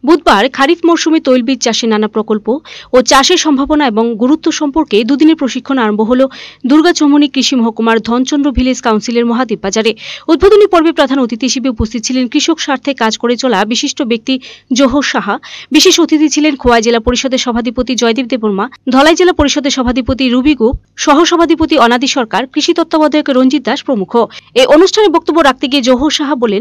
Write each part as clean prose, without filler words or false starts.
বুধবার খারিফ মৌসুমে তৈলবীজ চাষে নানা প্রকল্প ও চাষের সম্ভাবনা এবং গুরুত্ব সম্পর্কে দুদিনের প্রশিক্ষণ আরম্ভ হল দুর্গাচৌমুহনী কৃষি মহকুমার ধনচন ভিলেজ কাউন্সিলের মহাদেব বাজারে। উদ্বোধনী পর্বে প্রধান অতিথি হিসেবে উপস্থিত ছিলেন কৃষক স্বার্থে কাজ করে চলা বিশিষ্ট ব্যক্তি জোহর সাহা। বিশেষ অতিথি ছিলেন খোয়াই জেলা পরিষদের সভাধিপতি জয়দেব দেববর্মা, ধলাই জেলা পরিষদের সভাধিপতি রুবি গুপ, সহসভাধিপতি অনাদি সরকার, কৃষি তত্ত্বাবধায়ক রঞ্জিত দাস প্রমুখ। এই অনুষ্ঠানে বক্তব্য রাখতে গিয়ে জোহর সাহা বলেন,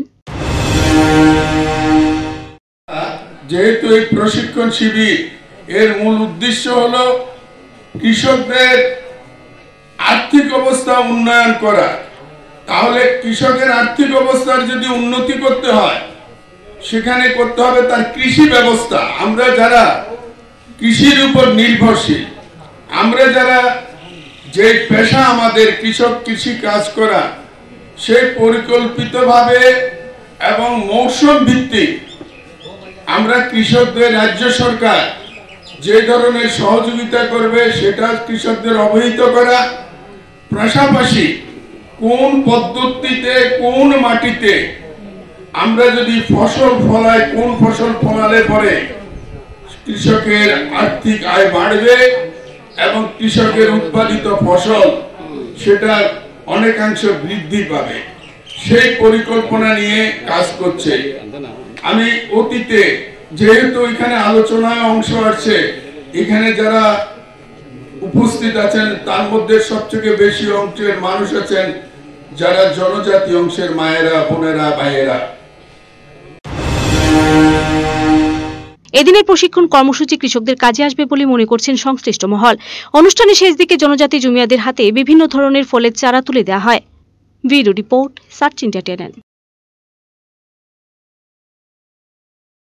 যেহেতু এই প্রশিক্ষণ শিবির এর মূল উদ্দেশ্য হলো কৃষকদের আর্থিক অবস্থা উন্নয়ন করা, তাহলে কৃষকের আর্থিক অবস্থার যদি উন্নতি করতে হয় সেখানে করতে হবে তার কৃষি ব্যবস্থা। আমরা যারা কৃষির উপর নির্ভরশীল, আমরা যারা যে পেশা আমাদের কৃষক কৃষি কাজ করা, সেই পরিকল্পিতভাবে এবং মৌসুম ভিত্তিক আমরা কৃষকদের রাজ্য সরকার যে ধরনের সহযোগিতা করবে সেটা কৃষকদের অবহিত করা, পাশাপাশি কোন পদ্ধতিতে কোন মাটিতে আমরা যদি ফসল ফলাই, কোন ফসল ফলালে পরে কৃষকের আর্থিক আয় বাড়বে এবং কৃষকের উৎপাদিত ফসল সেটা অনেকাংশ বৃদ্ধি পাবে, সেই পরিকল্পনা নিয়ে কাজ করছে। আমি অতীতে যেহেতু এখানে আলোচনায় অংশ আছে, এখানে যারা উপস্থিত আছেন তার মধ্যে সবথেকে বেশি অংশের মানুষ আছেন যারা জনজাতি অংশের মায়েরা, বোনেরা, ভাইয়েরা। এদিনের প্রশিক্ষণ কর্মসূচি কৃষকদের কাজে আসবে বলে মনে করছেন সংশ্লিষ্ট মহল। অনুষ্ঠানের শেষ দিকে জনজাতি জমিয়াদের হাতে বিভিন্ন ধরনের ফলের চারা তুলে দেওয়া হয়। Bureau report, search India.